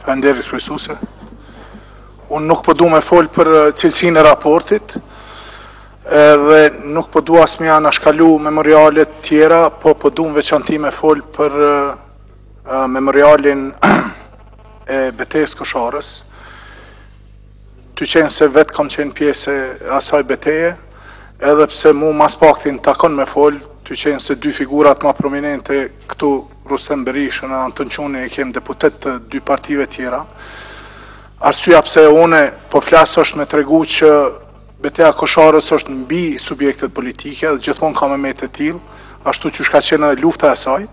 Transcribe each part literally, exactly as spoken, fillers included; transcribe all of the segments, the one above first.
Faleminderit kryesuese. Unë nuk po du me folë për cilësinë e raportit, dhe nuk po du as me janë ashkalu memorialet tjera, po po du në veçanti me folë për uh, memorialin e betejës Kosharës. Ty qenë se vetë kam qenë pjesë e asaj beteje, edhe pse mu mas paktin takon me folë, ty qenë se dy figurat ma prominente këtu, Rustem Berishën e Anton Quni, e kem deputet të dy partive tjera. Arsyeja pse une po flasë është me tregu që beteja Kosharës është mbi subjektet politike dhe gjithmonë ka me me të tillë, ashtu që shka qenë lufta e saj.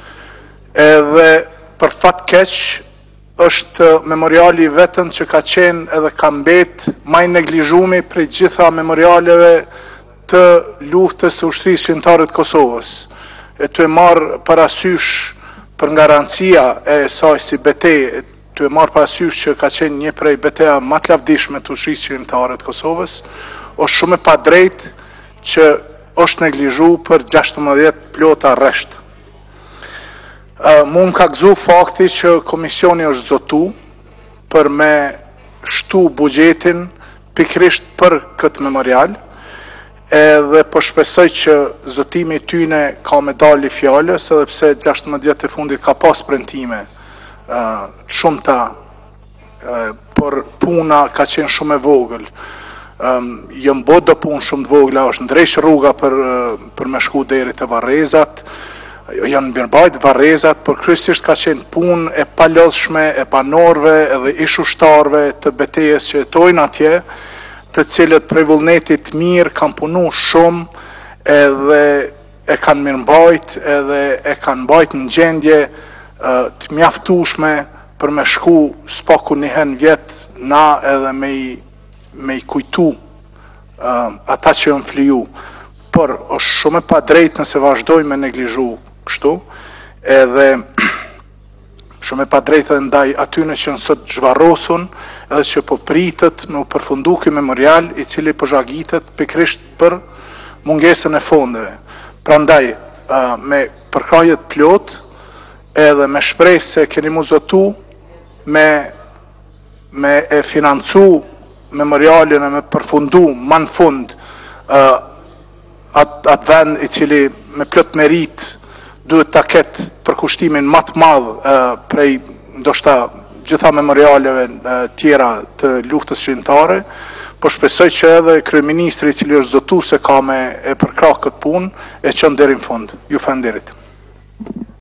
Edhe për fat keq është memoriali vetëm që ka qenë edhe ka mbet maj neglizhumi prej gjitha memorialeve të luftës së ushtrisë shqiptare të Kosovës. E të e marë parasysh për garancia e saj si betejë, të e marë parasysh që ka qenë një prej beteja më të lavdishme të ushtrisë shqiptare të Kosovës, është shumë e padrejt që është neglizhu për gjashtëmbëdhjetë plota rresht. Uh, mu më ka gëzu fakti që komisioni është zotu për me shtu bugjetin pikrisht për këtë memorial, edhe po shpresoj që zotimi tyne ka me dali fjallës, edhe pse gjashtëmbëdhjetë e fundit ka pas premtime uh, shumë ta, uh, por puna ka qenë shumë e vogël. Um, jëm bo do punë shumë të vogla, është ndresh rruga për, uh, për me shku deri të Varrezat, janë mirëbajt Varrezat, por kryesisht ka qenë punë e palodhshme e banorëve edhe ish ushtarëve të betejës që jetojnë atje, të cilët prej vullnetit mirë kanë punu shumë edhe e kanë mirëmbajt edhe e kanë mbajt në gjendje uh, të mjaftueshme për me shku spaku njëhen vjetë na edhe me i, me i kujtu uh, ata që janë fliju. Por është shumë e padrejt nëse vazhdojmë me neglizhu kështu, edhe shumë e padrejt edhe ndaj atyne që nësot zhvarrosun edhe që po pritët me u përfundu ky memorial i cili po zhagitet pikrisht për mungesën e fondeve. Prandaj, uh, me përkrajet plot edhe me shpresë se keni mu zotu me, me e financu memorialin e me përfundu ma në fund uh, atë at vend i cili me plot merit duhet ta ketë përkushtimin më të madh uh, prej ndoshta gjitha memorialeve uh, tjera të luftës shqiptare, po shpresoj që edhe kryeministri i cili është zotu se ka me e përkrah këtë punë e çon deri në fund. Ju falenderit.